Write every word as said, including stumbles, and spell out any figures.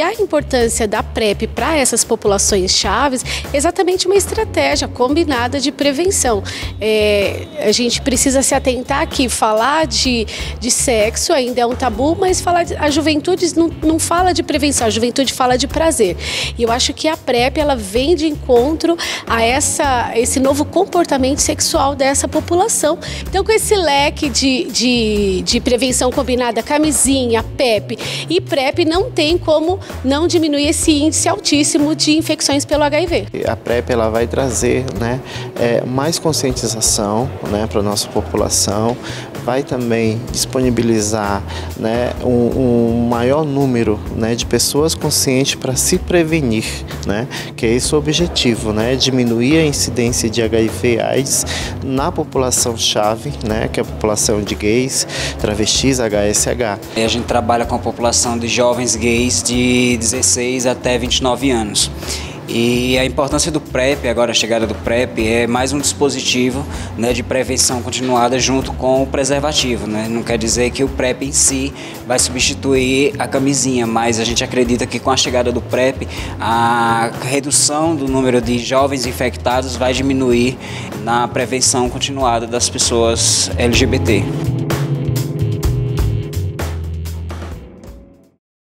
a importância da PrEP para essas populações chaves é exatamente uma estratégia combinada de prevenção. É, a gente precisa se atentar que falar de, de sexo ainda é um tabu, mas falar de, a juventude não, não fala de prevenção, a juventude fala de prazer. E eu acho que a PrEP ela vem de encontro a essa, esse novo comportamento sexual dessa população. Então, com esse leque de, de, de prevenção combinada, camisinha, PEP e PrEP, não tem como não diminuir esse índice altíssimo de infecções pelo H I V. A PrEP ela vai trazer, né, é, mais conscientização, né, para a nossa população, vai também disponibilizar, né, um, um maior número, né, de pessoas conscientes para se prevenir, né, que é esse o objetivo, né, diminuir a incidência de H I V AIDS na população-chave, né, que é a população de gays, travestis, H S H. A gente trabalha com a população de jovens gays de dezesseis até vinte e nove anos. E a importância do PrEP, agora a chegada do PrEP, é mais um dispositivo, né, de prevenção continuada junto com o preservativo, né? Não quer dizer que o PrEP em si vai substituir a camisinha, mas a gente acredita que com a chegada do PrEP, a redução do número de jovens infectados vai diminuir na prevenção continuada das pessoas L G B T.